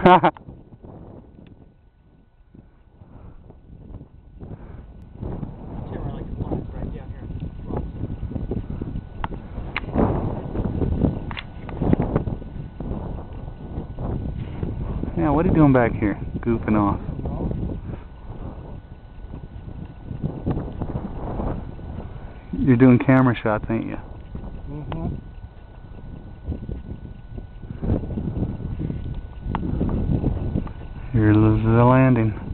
Yeah, what are you doing back here? Goofing off. You're doing camera shots, ain't you? Mm-hmm. Here's the landing.